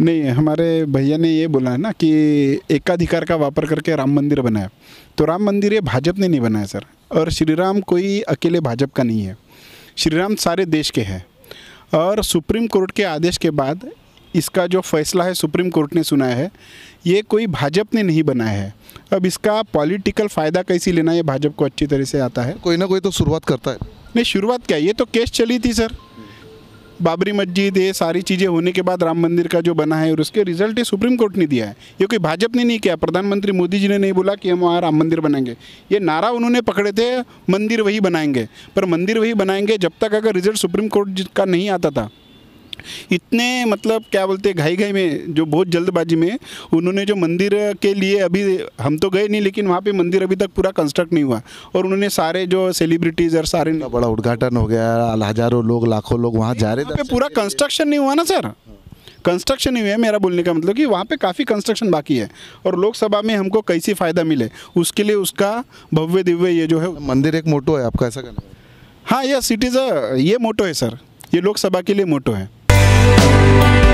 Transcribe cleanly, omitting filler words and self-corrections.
नहीं, हमारे भैया ने ये बोला है ना कि एकाधिकार का वापर करके राम मंदिर बनाया। तो राम मंदिर ये भाजपा ने नहीं बनाया सर, और श्री राम कोई अकेले भाजपा का नहीं है। श्री राम सारे देश के हैं, और सुप्रीम कोर्ट के आदेश के बाद इसका जो फैसला है सुप्रीम कोर्ट ने सुनाया है, ये कोई भाजपा ने नहीं बनाया है। अब इसका पॉलिटिकल फ़ायदा कैसे लेना है भाजपा को अच्छी तरह से आता है। कोई ना कोई तो शुरुआत करता है। नहीं, शुरुआत क्या, ये तो केस चली थी सर, बाबरी मस्जिद, ये सारी चीज़ें होने के बाद राम मंदिर का जो बना है, और उसके रिजल्ट ये सुप्रीम कोर्ट ने दिया है। ये कोई भाजपा ने नहीं किया। प्रधानमंत्री मोदी जी ने नहीं बोला कि हम वहाँ राम मंदिर बनाएंगे। ये नारा उन्होंने पकड़े थे, मंदिर वही बनाएंगे। पर मंदिर वही बनाएंगे जब तक अगर रिजल्ट सुप्रीम कोर्ट का नहीं आता था। इतने मतलब क्या बोलते घाई घाई में, जो बहुत जल्दबाजी में उन्होंने जो मंदिर के लिए, अभी हम तो गए नहीं, लेकिन वहाँ पे मंदिर अभी तक पूरा कंस्ट्रक्ट नहीं हुआ, और उन्होंने सारे जो सेलिब्रिटीज़ और सारे बड़ा उद्घाटन हो गया, हजारों लोग लाखों लोग वहाँ जा रहे थे। पूरा कंस्ट्रक्शन नहीं हुआ ना सर, कंस्ट्रक्शन नहीं हुआ है। मेरा बोलने का मतलब कि वहाँ पे काफ़ी कंस्ट्रक्शन बाकी है, और लोकसभा में हमको कैसी फ़ायदा मिले उसके लिए उसका भव्य दिव्य ये जो है मंदिर एक मोटो है आपका, ऐसा कहना है? हाँ, यह सिटीज़ ये मोटो है सर, ये लोकसभा के लिए मोटो है।